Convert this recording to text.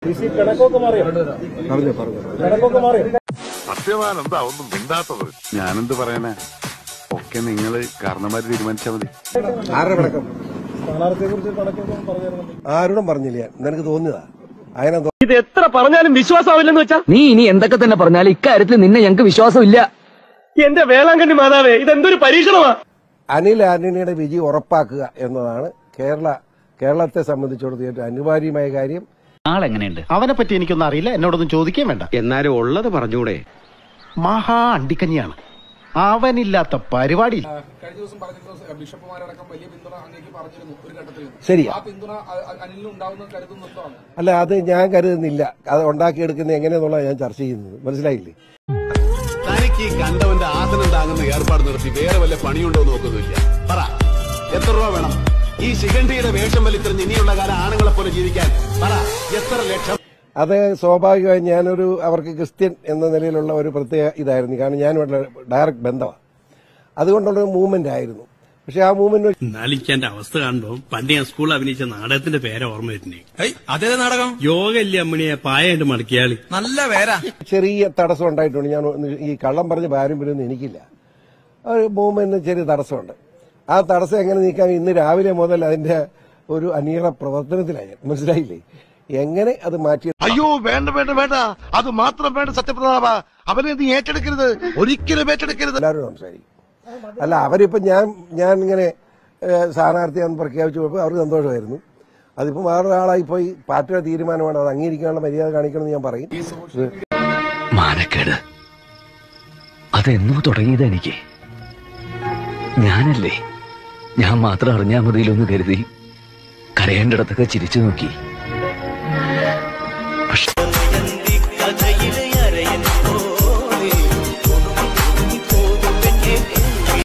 സത്യവാൻ എന്താ ഒന്നും മിണ്ടാത്തത്? ഞാനെന്ത് പറയാനാ? ഒക്കെ നിങ്ങള് കാരണന്മാര് തീരുമാനിച്ചാ മതി. ആരുടെ പടക്കം? ആരോടും പറഞ്ഞില്ല, നിനക്ക് തോന്നിയതാ. ഇത് എത്ര പറഞ്ഞാലും വിശ്വാസമാവില്ലെന്ന് വെച്ചാ നീ ഇനി എന്തൊക്കെ തന്നെ പറഞ്ഞാലും ഇക്കാര്യത്തിൽ നിന്നെ ഞങ്ങൾക്ക് വിശ്വാസമില്ല. എന്റെ വേളാങ്കണ്ണി മാതാവേ, ഇതെന്തൊരു പരീക്ഷണമാ. അനിൽ ആന്റണിയുടെ വിജയം ഉറപ്പാക്കുക എന്നതാണ് കേരളത്തെ സംബന്ധിച്ചിടത്തോളം ഏറ്റവും അനിവാര്യമായ കാര്യം. ആളെങ്ങനെയുണ്ട്? അവനെ പറ്റി എനിക്കൊന്നും അറിയില്ല, എന്നോടൊന്നും ചോദിക്കാൻ വേണ്ട. എന്നാലും ഉള്ളത് പറഞ്ഞൂടെ? മഹാ അണ്ടിക്കഞ്ഞിയാണ്, അവനില്ലാത്ത പരിപാടിയില്ല. കഴിഞ്ഞ ദിവസം പറഞ്ഞിരുന്നു ബിഷപ്പുമാരടക്കം വലിയ പിന്തുണ അങ്ങേക്ക് പറഞ്ഞിരുന്നു ഒരു ഘട്ടത്തിൽ. ശരിയാ. ആ പിന്തുണ അനിലിന് ഉണ്ടാവുന്ന കരുതുന്നുണ്ടോ? അല്ല, അത് ഞാൻ കരുതുന്നില്ല. അത് ഉണ്ടാക്കിയെടുക്കുന്നത് എങ്ങനെയെന്നുള്ളത് ഞാൻ ചർച്ച ചെയ്യുന്നത്. മനസ്സിലായില്ലേ? തനിക്ക് കണ്ടവന്റെ ആസനം താങ്ങുന്ന ഏർപ്പാട് നിർത്തി വേറെ വല്ല പണിയുണ്ടോ നോക്കുന്നില്ല. പറ, എത്ര രൂപ വേണം ഈ ശിഖണ്ഡിയുടെ വേഷം വലിച്ചെറിഞ്ഞ് ഇനിയുള്ള കാലം ആണുങ്ങളെ പോലെ ജീവിക്കാൻ? പറ, എത്ര ലക്ഷം? അത് സ്വാഭാവികമായി അവർക്ക് ക്രിസ്ത്യൻ എന്ന നിലയിലുള്ള ഒരു പ്രത്യേക ഇതായിരുന്നു. കാരണം ഞാനുമായിട്ടുള്ള ഡയറക്റ്റ് ബന്ധമാണ്. അതുകൊണ്ടുള്ള മൂവ്മെന്റ് ആയിരുന്നു. പക്ഷെ ആ മൂവ്മെന്റ് നാലിക്കാന്റെ അവസ്ഥ കാണുമ്പോ പണ്ട് ഞാൻ സ്കൂളിൽ അഭിനയിച്ച നാടകത്തിന്റെ പേരെ ഓർമ്മ വരുന്നേ. അതേ നാടകം യോഗല്ലേ അമ്മണിയെ പായായിട്ട് മടക്കിയാളി. നല്ല പേരാ. ചെറിയ തടസ്സം ഉണ്ടായിട്ടുണ്ട്. ഞാൻ ഈ കള്ളം പറഞ്ഞ് പാരമ്പര്യമൊന്നും എനിക്കില്ല. ഒരു മൂവ്മെന്റിന് ചെറിയ തടസ്സമുണ്ട്. ആ തടസ്സം എങ്ങനെ നീക്കാൻ ഇന്ന് രാവിലെ മുതൽ അതിന്റെ ഒരു അനീള പ്രവർത്തനത്തിലായി. മനസ്സിലായില്ലേ? എങ്ങനെ അത് മാറ്റി? അയ്യോ, വേണ്ട വേണ്ട വേണ്ട, അത് മാത്രം വേണ്ട സത്യപ്രതാപ. അവനെ നീ ഏറ്റെടുക്കരുത്, ഒരിക്കലും ഏറ്റെടുക്കരുത്. എല്ലാവരും സംസാരിക്കും. അല്ല, അവരിപ്പം ഞാൻ ഇങ്ങനെ സ്ഥാനാർത്ഥിയാണെന്ന് പ്രഖ്യാപിച്ചു പോയപ്പോൾ അവർക്ക് സന്തോഷമായിരുന്നു. അതിപ്പോ വേറൊരാളായി പോയി പാർട്ടിയുടെ തീരുമാനമാണ്, അത് അംഗീകരിക്കാനുള്ള മര്യാദ കാണിക്കണമെന്ന് ഞാൻ പറയും. മാനക്കേട് അതെന്നോ തുടങ്ങിയത് എനിക്ക്. ഞാനല്ലേ, ഞാൻ മാത്രം അറിഞ്ഞാൽ മതിയിലൊന്ന് കരുതി കരയേണ്ടിടത്തൊക്കെ ചിരിച്ചു നോക്കി.